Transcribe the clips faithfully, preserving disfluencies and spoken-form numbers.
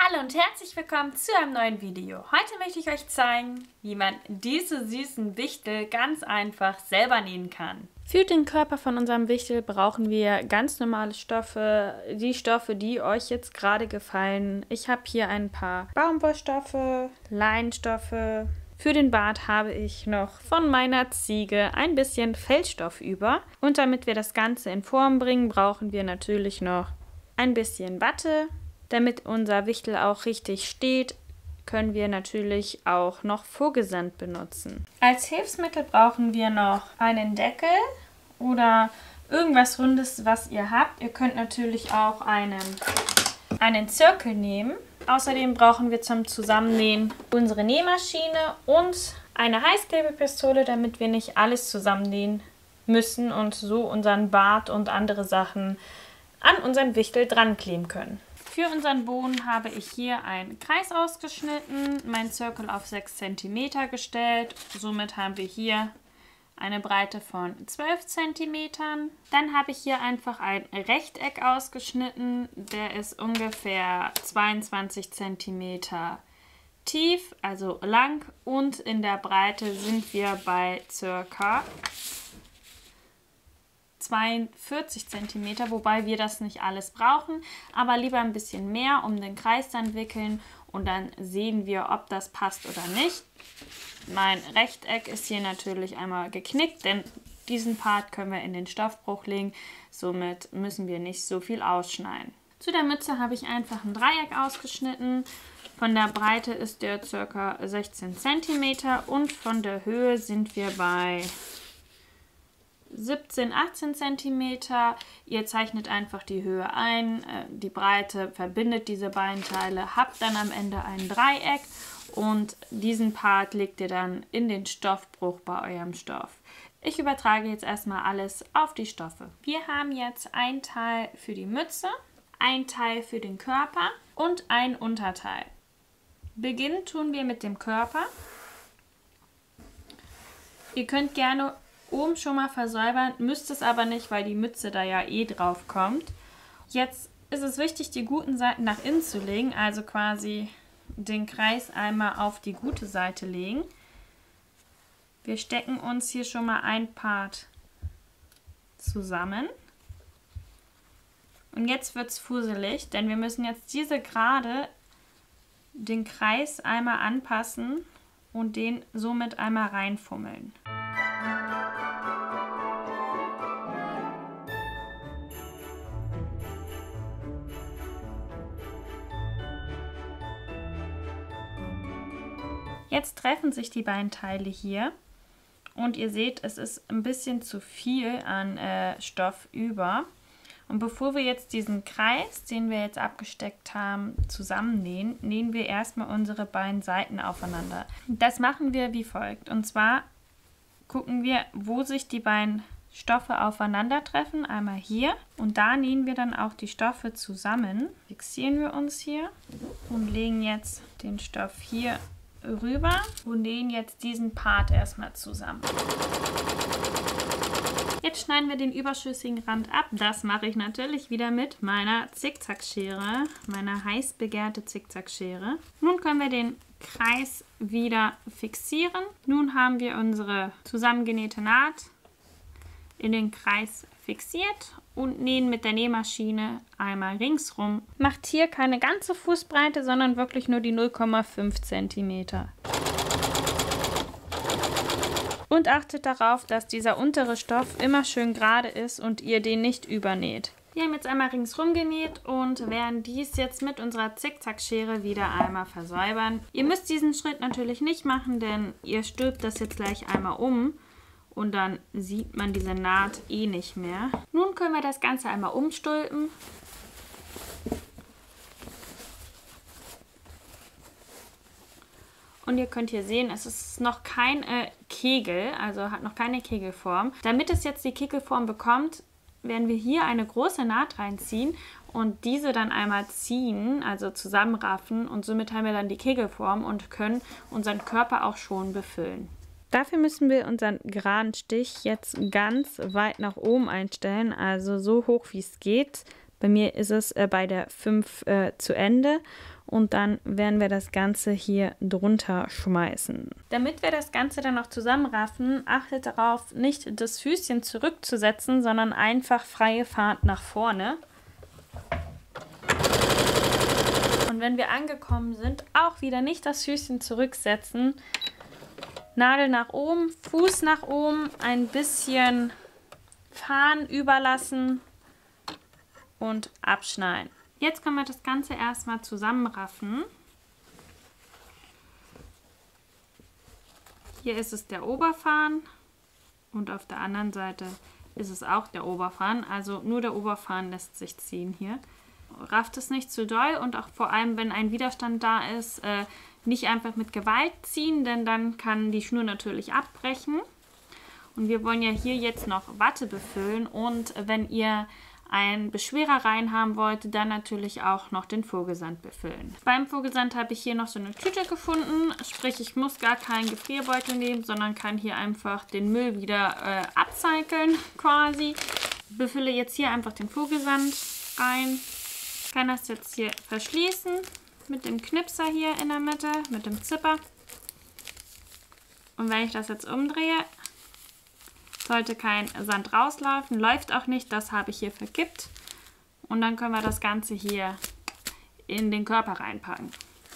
Hallo und herzlich willkommen zu einem neuen Video. Heute möchte ich euch zeigen, wie man diese süßen Wichtel ganz einfach selber nähen kann. Für den Körper von unserem Wichtel brauchen wir ganz normale Stoffe, die Stoffe, die euch jetzt gerade gefallen. Ich habe hier ein paar Baumwollstoffe, Leinstoffe. Für den Bart habe ich noch von meiner Ziege ein bisschen Fellstoff über. Und damit wir das Ganze in Form bringen, brauchen wir natürlich noch ein bisschen Watte. Damit unser Wichtel auch richtig steht, können wir natürlich auch noch Vogelsand benutzen. Als Hilfsmittel brauchen wir noch einen Deckel oder irgendwas Rundes, was ihr habt. Ihr könnt natürlich auch einen, einen Zirkel nehmen. Außerdem brauchen wir zum Zusammennähen unsere Nähmaschine und eine Heißklebepistole, damit wir nicht alles zusammennähen müssen und so unseren Bart und andere Sachen an unseren Wichtel dran kleben können. Für unseren Boden habe ich hier einen Kreis ausgeschnitten, meinen Zirkel auf sechs Zentimeter gestellt. Somit haben wir hier eine Breite von zwölf Zentimetern. Dann habe ich hier einfach ein Rechteck ausgeschnitten. Der ist ungefähr zweiundzwanzig Zentimeter tief, also lang. Und in der Breite sind wir bei circa zweiundvierzig Zentimeter, wobei wir das nicht alles brauchen, aber lieber ein bisschen mehr, um den Kreis dann wickeln und dann sehen wir, ob das passt oder nicht. Mein Rechteck ist hier natürlich einmal geknickt, denn diesen Part können wir in den Stoffbruch legen, somit müssen wir nicht so viel ausschneiden. Zu der Mütze habe ich einfach ein Dreieck ausgeschnitten. Von der Breite ist der ca. sechzehn Zentimeter und von der Höhe sind wir bei siebzehn, achtzehn Zentimeter. Ihr zeichnet einfach die Höhe ein, die Breite verbindet diese beiden Teile, habt dann am Ende ein Dreieck und diesen Part legt ihr dann in den Stoffbruch bei eurem Stoff. Ich übertrage jetzt erstmal alles auf die Stoffe. Wir haben jetzt ein Teil für die Mütze, ein Teil für den Körper und ein Unterteil. Beginnen tun wir mit dem Körper. Ihr könnt gerne oben schon mal versäubern, müsst es aber nicht, weil die Mütze da ja eh drauf kommt. Jetzt ist es wichtig, die guten Seiten nach innen zu legen, also quasi den Kreis einmal auf die gute Seite legen. Wir stecken uns hier schon mal ein Part zusammen. Und jetzt wird es fuselig, denn wir müssen jetzt diese gerade den Kreis einmal anpassen und den somit einmal reinfummeln. Jetzt treffen sich die beiden Teile hier und ihr seht, es ist ein bisschen zu viel an äh, Stoff über. Und bevor wir jetzt diesen Kreis, den wir jetzt abgesteckt haben, zusammennähen, nähen wir erstmal unsere beiden Seiten aufeinander. Das machen wir wie folgt. Und zwar gucken wir, wo sich die beiden Stoffe aufeinandertreffen. Einmal hier und da nähen wir dann auch die Stoffe zusammen. Fixieren wir uns hier und legen jetzt den Stoff hier rüber und nähen jetzt diesen Part erstmal zusammen. Jetzt schneiden wir den überschüssigen Rand ab. Das mache ich natürlich wieder mit meiner Zickzackschere, meiner heiß begehrte Zickzackschere. Nun können wir den Kreis wieder fixieren. Nun haben wir unsere zusammengenähte Naht in den Kreis fixiert und nähen mit der Nähmaschine einmal ringsrum. Macht hier keine ganze Fußbreite, sondern wirklich nur die null Komma fünf Zentimeter. Und achtet darauf, dass dieser untere Stoff immer schön gerade ist und ihr den nicht übernäht. Wir haben jetzt einmal ringsrum genäht und werden dies jetzt mit unserer Zickzackschere wieder einmal versäubern. Ihr müsst diesen Schritt natürlich nicht machen, denn ihr stülpt das jetzt gleich einmal um. Und dann sieht man diese Naht eh nicht mehr. Nun können wir das Ganze einmal umstülpen. Und ihr könnt hier sehen, es ist noch kein äh, Kegel, also hat noch keine Kegelform. Damit es jetzt die Kegelform bekommt, werden wir hier eine große Naht reinziehen und diese dann einmal ziehen, also zusammenraffen. Und somit haben wir dann die Kegelform und können unseren Körper auch schon befüllen. Dafür müssen wir unseren geraden Stich jetzt ganz weit nach oben einstellen, also so hoch wie es geht. Bei mir ist es äh, bei der fünf äh, zu Ende und dann werden wir das Ganze hier drunter schmeißen. Damit wir das Ganze dann noch zusammenraffen, achtet darauf, nicht das Füßchen zurückzusetzen, sondern einfach freie Fahrt nach vorne. Und wenn wir angekommen sind, auch wieder nicht das Füßchen zurücksetzen. Nadel nach oben, Fuß nach oben, ein bisschen Fahren überlassen und abschneiden. Jetzt können wir das Ganze erstmal zusammenraffen. Hier ist es der Oberfahren und auf der anderen Seite ist es auch der Oberfahren. Also nur der Oberfahren lässt sich ziehen hier. Rafft es nicht zu doll und auch vor allem, wenn ein Widerstand da ist, äh, nicht einfach mit Gewalt ziehen, denn dann kann die Schnur natürlich abbrechen. Und wir wollen ja hier jetzt noch Watte befüllen und wenn ihr einen Beschwerer rein haben wollt, dann natürlich auch noch den Vogelsand befüllen. Beim Vogelsand habe ich hier noch so eine Tüte gefunden, sprich ich muss gar keinen Gefrierbeutel nehmen, sondern kann hier einfach den Müll wieder äh, upcyclen quasi. Befülle jetzt hier einfach den Vogelsand rein. Ich kann das jetzt hier verschließen mit dem Knipser hier in der Mitte, mit dem Zipper. Und wenn ich das jetzt umdrehe, sollte kein Sand rauslaufen, läuft auch nicht, das habe ich hier verkippt. Und dann können wir das Ganze hier in den Körper reinpacken.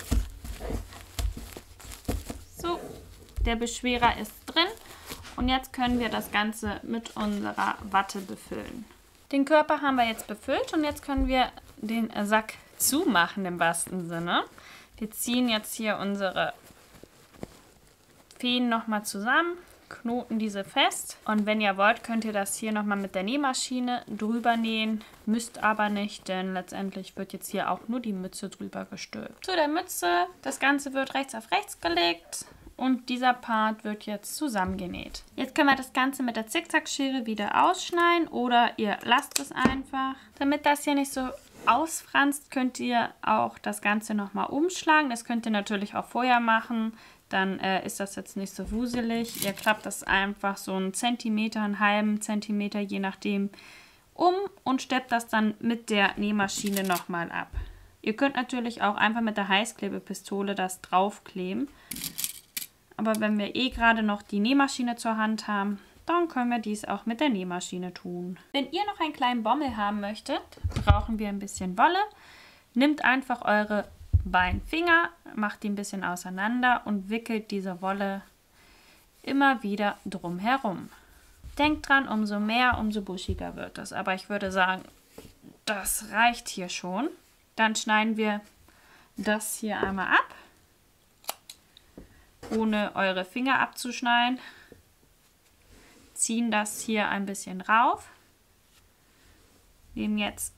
So, der Beschwerer ist drin und jetzt können wir das Ganze mit unserer Watte befüllen. Den Körper haben wir jetzt befüllt und jetzt können wir den Sack zumachen im wahrsten Sinne. Wir ziehen jetzt hier unsere Fäden nochmal zusammen, knoten diese fest und wenn ihr wollt, könnt ihr das hier nochmal mit der Nähmaschine drüber nähen, müsst aber nicht, denn letztendlich wird jetzt hier auch nur die Mütze drüber gestülpt. Zu der Mütze, das Ganze wird rechts auf rechts gelegt und dieser Part wird jetzt zusammengenäht. Jetzt können wir das Ganze mit der Zickzackschere wieder ausschneiden oder ihr lasst es einfach. Damit das hier nicht so ausfranst, könnt ihr auch das Ganze nochmal umschlagen. Das könnt ihr natürlich auch vorher machen. Dann äh, ist das jetzt nicht so wuselig. Ihr klappt das einfach so einen Zentimeter, einen halben Zentimeter, je nachdem, um und steppt das dann mit der Nähmaschine nochmal ab. Ihr könnt natürlich auch einfach mit der Heißklebepistole das draufkleben. Aber wenn wir eh gerade noch die Nähmaschine zur Hand haben, dann können wir dies auch mit der Nähmaschine tun. Wenn ihr noch einen kleinen Bommel haben möchtet, brauchen wir ein bisschen Wolle. Nehmt einfach eure beiden Finger, macht die ein bisschen auseinander und wickelt diese Wolle immer wieder drum herum. Denkt dran, umso mehr, umso buschiger wird das. Aber ich würde sagen, das reicht hier schon. Dann schneiden wir das hier einmal ab, ohne eure Finger abzuschneiden. Ziehen das hier ein bisschen rauf. Nehmen jetzt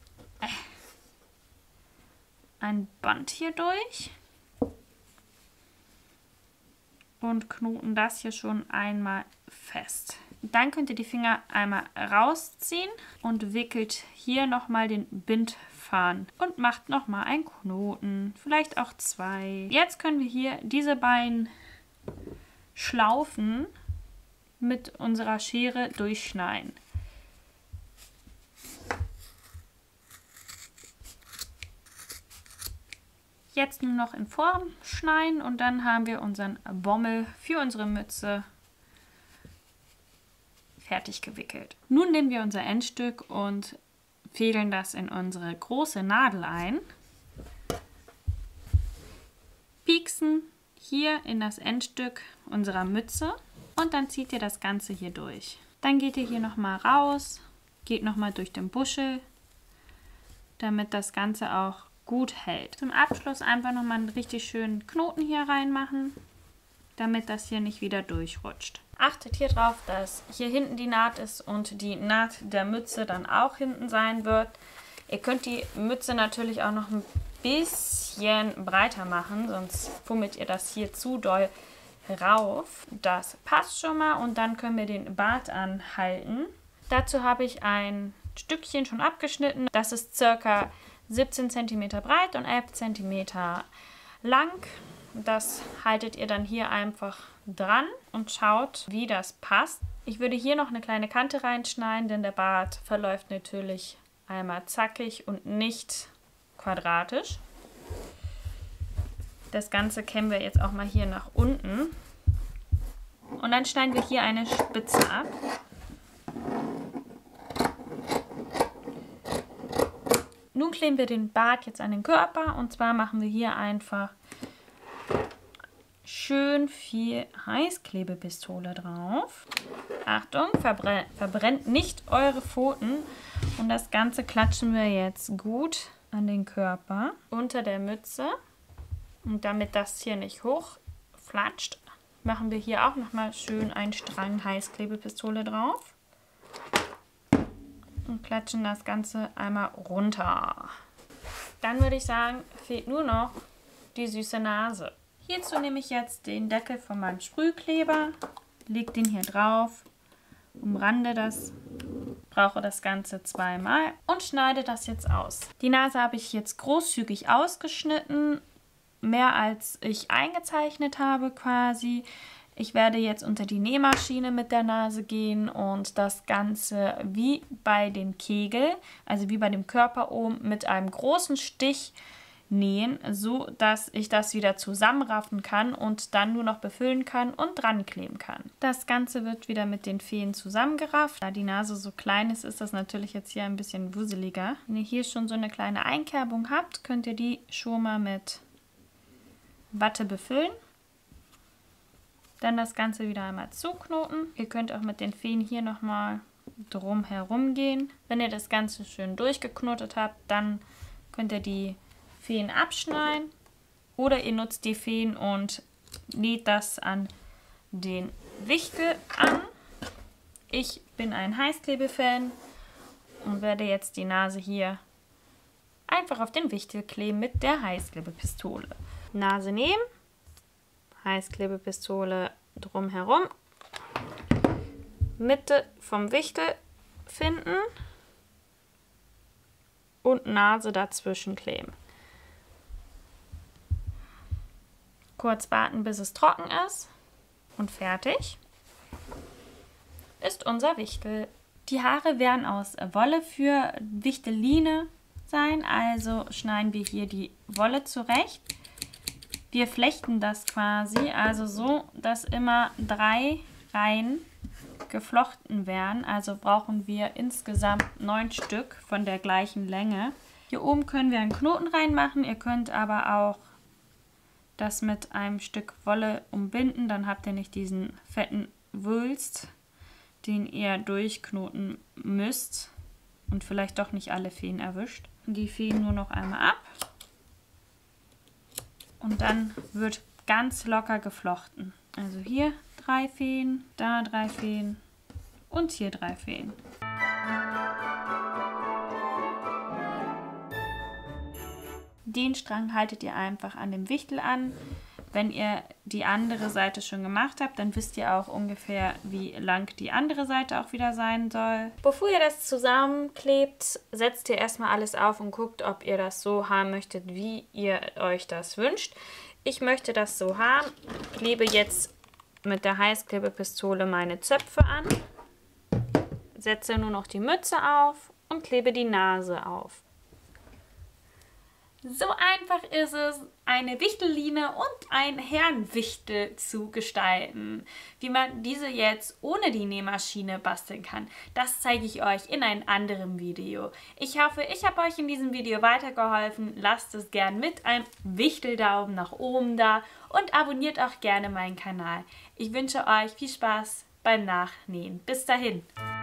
ein Band hier durch und knoten das hier schon einmal fest. Dann könnt ihr die Finger einmal rausziehen und wickelt hier nochmal den Bindfaden und macht nochmal einen Knoten, vielleicht auch zwei. Jetzt können wir hier diese beiden Schlaufen mit unserer Schere durchschneiden. Jetzt nur noch in Form schneiden und dann haben wir unseren Bommel für unsere Mütze fertig gewickelt. Nun nehmen wir unser Endstück und fädeln das in unsere große Nadel ein. Pieksen hier in das Endstück unserer Mütze und dann zieht ihr das Ganze hier durch. Dann geht ihr hier nochmal raus, geht nochmal durch den Buschel, damit das Ganze auch gut hält. Zum Abschluss einfach nochmal einen richtig schönen Knoten hier reinmachen, damit das hier nicht wieder durchrutscht. Achtet hier drauf, dass hier hinten die Naht ist und die Naht der Mütze dann auch hinten sein wird. Ihr könnt die Mütze natürlich auch noch ein bisschen breiter machen, sonst fummelt ihr das hier zu doll rauf. Das passt schon mal und dann können wir den Bart anhalten. Dazu habe ich ein Stückchen schon abgeschnitten. Das ist circa siebzehn Zentimeter breit und elf Zentimeter lang. Das haltet ihr dann hier einfach dran und schaut, wie das passt. Ich würde hier noch eine kleine Kante reinschneiden, denn der Bart verläuft natürlich einmal zackig und nicht quadratisch. Das Ganze kämmen wir jetzt auch mal hier nach unten. Und dann schneiden wir hier eine Spitze ab. Nun kleben wir den Bart jetzt an den Körper. Und zwar machen wir hier einfach schön viel Heißklebepistole drauf. Achtung, verbrennt, verbrennt nicht eure Pfoten. Und das Ganze klatschen wir jetzt gut an den Körper unter der Mütze. Und damit das hier nicht hochflatscht, machen wir hier auch nochmal schön einen Strang Heißklebepistole drauf. Und klatschen das Ganze einmal runter. Dann würde ich sagen, fehlt nur noch die süße Nase. Hierzu nehme ich jetzt den Deckel von meinem Sprühkleber, lege den hier drauf, umrande das, brauche das Ganze zweimal und schneide das jetzt aus. Die Nase habe ich jetzt großzügig ausgeschnitten, mehr als ich eingezeichnet habe quasi. Ich werde jetzt unter die Nähmaschine mit der Nase gehen und das Ganze wie bei den Kegel, also wie bei dem Körper oben, mit einem großen Stich nähen, so dass ich das wieder zusammenraffen kann und dann nur noch befüllen kann und dran kleben kann. Das Ganze wird wieder mit den Fäden zusammengerafft. Da die Nase so klein ist, ist das natürlich jetzt hier ein bisschen wuseliger. Wenn ihr hier schon so eine kleine Einkerbung habt, könnt ihr die schon mal mit Watte befüllen. Dann das Ganze wieder einmal zuknoten. Ihr könnt auch mit den Fäden hier nochmal drum herum gehen. Wenn ihr das Ganze schön durchgeknotet habt, dann könnt ihr die Fäden abschneiden oder ihr nutzt die Fäden und näht das an den Wichtel an. Ich bin ein Heißklebe-Fan und werde jetzt die Nase hier einfach auf den Wichtel kleben mit der Heißklebepistole. Nase nehmen, Heißklebepistole drumherum, Mitte vom Wichtel finden und Nase dazwischen kleben. Kurz warten, bis es trocken ist und fertig ist unser Wichtel. Die Haare werden aus Wolle für Wichteline sein, also schneiden wir hier die Wolle zurecht. Wir flechten das quasi, also so, dass immer drei Reihen geflochten werden. Also brauchen wir insgesamt neun Stück von der gleichen Länge. Hier oben können wir einen Knoten reinmachen. Ihr könnt aber auch das mit einem Stück Wolle umbinden. Dann habt ihr nicht diesen fetten Wulst, den ihr durchknoten müsst und vielleicht doch nicht alle Fäden erwischt. Die Fäden nur noch einmal ab. Und dann wird ganz locker geflochten. Also hier drei Fäden, da drei Fäden und hier drei Fäden. Den Strang haltet ihr einfach an dem Wichtel an. Wenn ihr die andere Seite schon gemacht habt, dann wisst ihr auch ungefähr, wie lang die andere Seite auch wieder sein soll. Bevor ihr das zusammenklebt, setzt ihr erstmal alles auf und guckt, ob ihr das so haben möchtet, wie ihr euch das wünscht. Ich möchte das so haben. Klebe jetzt mit der Heißklebepistole meine Zöpfe an, setze nur noch die Mütze auf und klebe die Nase auf. So einfach ist es, eine Wichtelline und ein Herrenwichtel zu gestalten. Wie man diese jetzt ohne die Nähmaschine basteln kann, das zeige ich euch in einem anderen Video. Ich hoffe, ich habe euch in diesem Video weitergeholfen. Lasst es gern mit einem Wichteldaumen nach oben da und abonniert auch gerne meinen Kanal. Ich wünsche euch viel Spaß beim Nachnähen. Bis dahin!